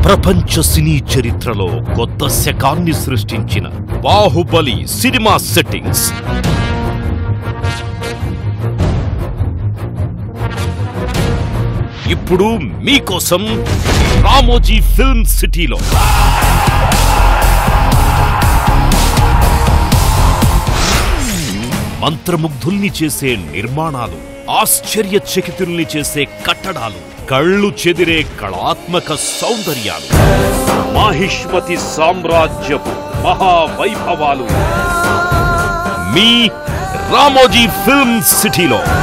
ప్రపంచ సినీ చరిత్రలో కొత్త శకాన్ని సృష్టించిన బాహుబలి సినిమా సెట్టింగ్స్ ఇప్పుడు మీకోసం రామోజీ ఫిల్మ్ సిటీలో మంత్రముగ్ధుల్ని చేసే నిర్మాణాలు, ఆశ్చర్యచకితుల్ని చేసే కట్టడాలు, కళ్ళు చెదిరే కళాత్మక సౌందర్యాలు, మాహిష్మతి సామ్రాజ్యపు మహావైభవాలు మీ రామోజీ ఫిల్మ్ సిటీలో